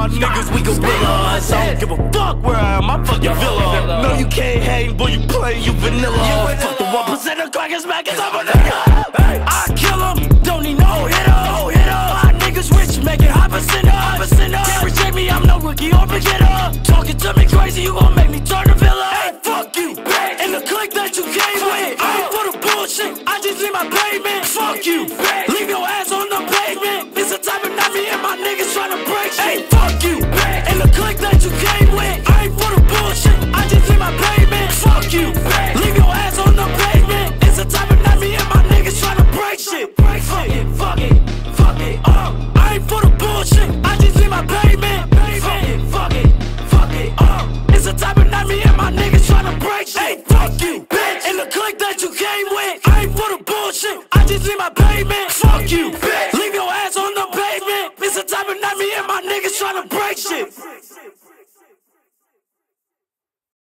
niggas, we gorillas. I don't give a fuck where I am, I'm fucking villa. No, you can't hang, boy, you plain, you vanilla. Fuck the 1% of crackers, man, cause I'm a nigga. I kill 'em, don't need no hitter. My niggas rich, make it high percentage. Can't reject me, I'm no rookie or beginner. Talking to me crazy, you gon' make me turn a villain. Hey, fuck you, bitch. And the clique that you came with, I ain't for the bullshit, I just leave my payment. Fuck you, bitch. Leave your ass on the pavement. It's the type of night me and my niggas tryna break shit. Hey, fuck you, bitch. And the clique that you came with, I ain't for the bullshit, I just leave my payment. Fuck you, bitch. Leave your ass on the pavement. It's the type of night me and my niggas tryna break shit. Fuck it, fuck it, fuck it, I ain't for the bullshit, I just leave my payment. Fuck it, it's the type of night me and my niggas tryna break shit. Hey, fuck you, bitch. And the clique that you came with, I ain't for the bullshit, I just leave my payment. Fuck you, bitch. Leave your ass on the pavement. It's the type of night me and my niggas tryna break shit.